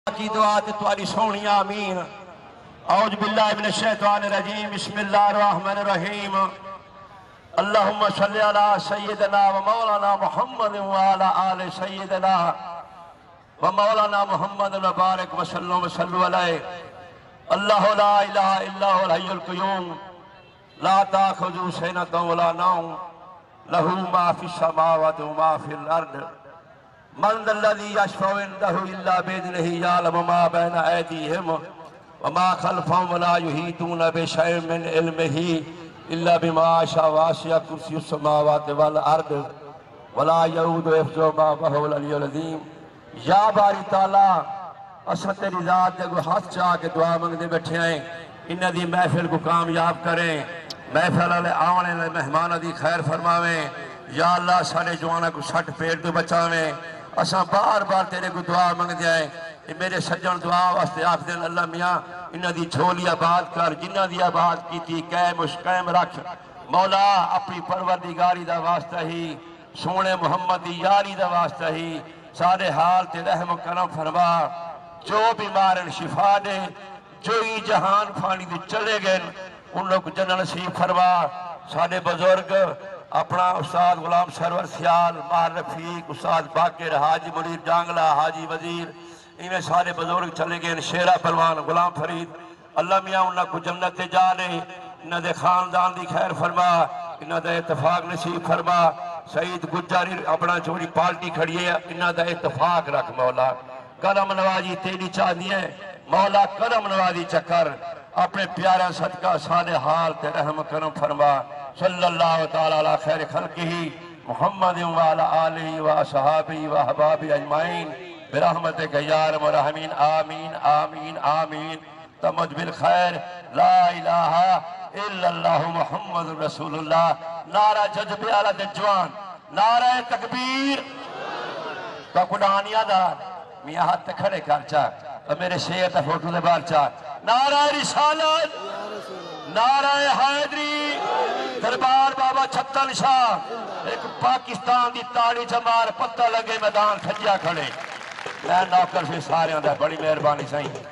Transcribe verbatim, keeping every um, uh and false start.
کی دعا تے تواڈی سونی آمین۔ اعوذ باللہ من الشیطان الرجیم، بسم اللہ الرحمن الرحیم۔ اللہم صلی علی سیدنا و مولانا محمد وعلی آل سیدنا و مولانا محمد مبارک وسلم وسلم علیہ۔ اللہ لا الہ الا هو الحی القیوم لا تأخذہ سنۃ ولا نوم لہ ما فی السماوات و ما فی الارض من ذا الذی یشفع عنده الا بإذنہ یعلم ما بین ایدیہم وما خلفهم ولا یحیطون بشیء من علمہ الا بما شاء وسع کرسی السماوات والارض ولا یؤوده حفظہما وہو العلی العظیم۔ یا باری تعالیٰ اساں تیری ذات دے کو ہاتھ چاہ کے دعا منگدے بیٹھے ہیں، انہاں دی محفل کو کامیاب کریں، محفل والے آنے والے مہمانوں دی خیر فرماویں۔ یا اللہ سارے جوانا کو سٹ پیڑ تو بچاویں۔ اساں بار بار تیرے کو دعا منگ دیں، میرے سجن دعا واسطے آپ دن اللہ میاں انہاں دی جھولی آباد کر، جنہاں دی آباد کی تھی قائم و قائم رکھ مولا، اپنی پروردگاری دا واسطہ ہی، سونے محمد دی یاری دا واسطہ ہی سارے حال تے رحم و کرم فرما۔ جو بیمارن شفا دے، جو ہی جہان پھانی دے چلے گئے ان لوگ جنہ نصیب فرما۔ سارے بزرگ اپنا استاد غلام سرور سیال، ماہر رفیق، استاد باقر، حاجی منیر جانگلہ، حاجی وزیر، انہیں سارے بزرگ چلے گئے، شیرہ پلوان، غلام فرید، اللہ میاں انہاں کو جنت جا لے، انہاں دے خاندان دی خیر فرما، انہاں دے اتفاق نصیب فرما۔ سعید گجاری اپنا چھوڑی پارٹی کھڑی ہے، انہاں دے اتفاق رکھ مولا، کرم نوازی تیری چاہدی ہے مولا، کرم نوازی چکر اپنے پیارا صدقہ سارے حال تے رحم کرم فرما۔ صلی اللہ تعالیٰ علی خیر خلقہ محمد وعلی آلہ وصحابہ وحبابہ اجمعین برحمتک یا ارحم الراحمین، آمین آمین آمین۔ تمج بالخیر، لا الہ الا اللہ محمد رسول اللہ۔ نعرہ جذب اعلیٰ دے جوان، نعرہ تکبیر تو قرآنیہ دار میاں ہاتھ کھڑے کر چاہ اور میرے شیعہ تا فوٹو دے بار چاہ۔ نعرہ رسالت، نعرہ حیدری، دربار بابا چھتن شاہ، ایک پاکستان دی تاڑی جمار پتہ لگے میدان کھجیا کھڑے۔ میں نوکر سے سارے اندر بڑی مہربانی سائیں۔